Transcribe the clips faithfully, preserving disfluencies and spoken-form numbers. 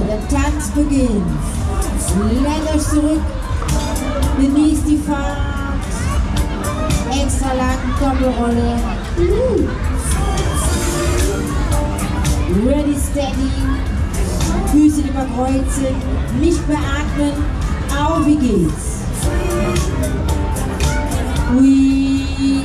der Tanz beginnt. Lehnt euch zurück, genießt die Fahrt. Extra lang Doppelrolle. Ready, steady. Füße überkreuzen, nicht mehr atmen. Auf, wie geht's? Ui.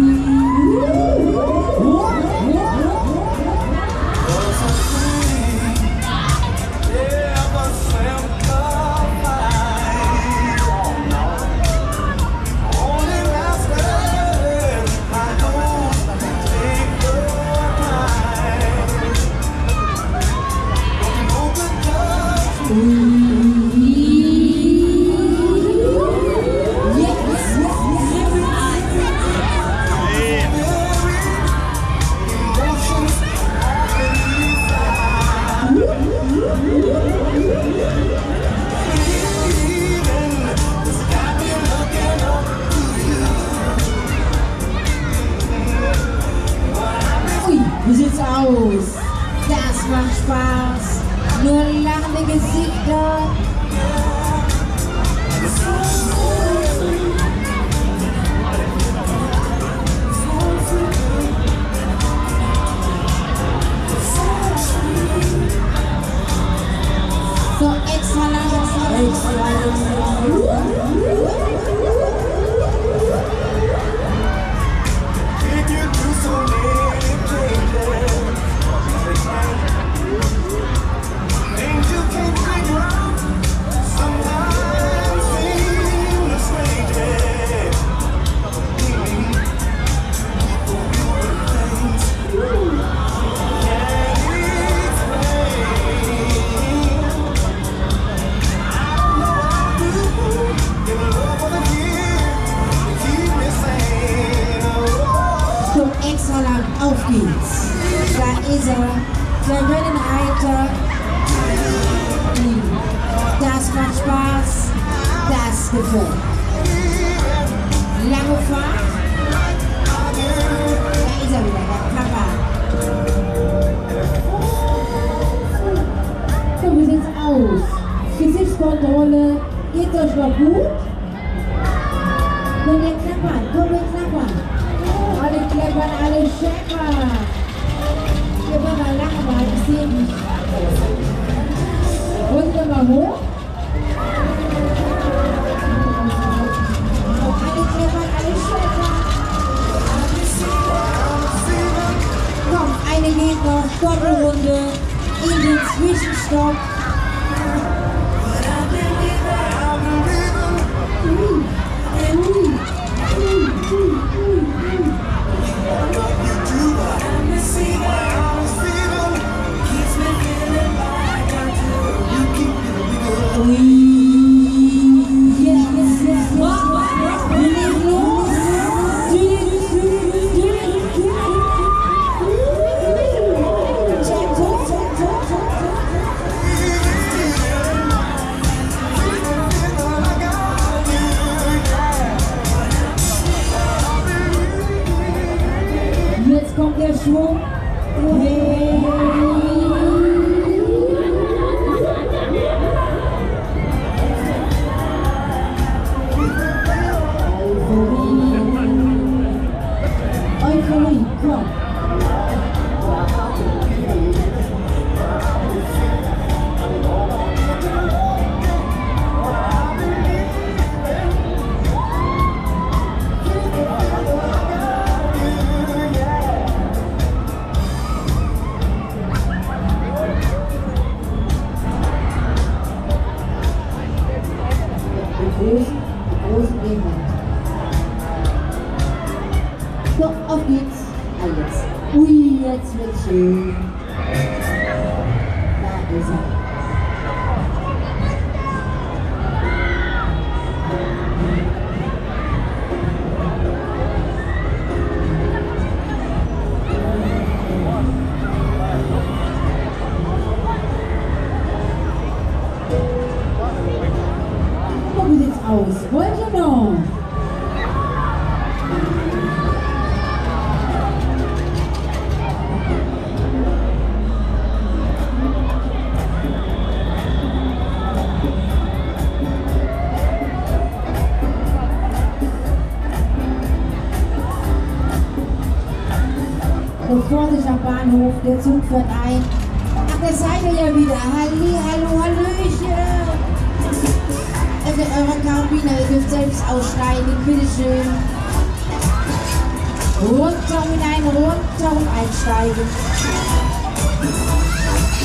Wie sieht's aus? Das macht Spaß. Nur lachende Gesichter. So extra lang, extra lang. Extra lang, auf geht's. Da ist er, der Rennenreiter. Das macht Spaß, das gefällt. Lange Fahrt. Da ist er wieder, der Papa. So, wie sieht's aus? Gesichtskontrolle, geht's euch noch gut? Komm, wir knappern, komm, wir knappern. Alle kleppern, alle scheppern. Hier war mal lange mal, ich sehe nicht. Und mal hoch. Alle kleppern, alle scheppern. Komm, eine geht noch, Doppelrunde in den Zwischenstopp. Und Vorsicht am Bahnhof, der Zug fährt ein. Ach, da seid ihr ja wieder. Halli, hallo, hallöchen. Also eure Kabine, ihr dürft selbst aussteigen, bitteschön. Runter hinein, runter und einsteigen.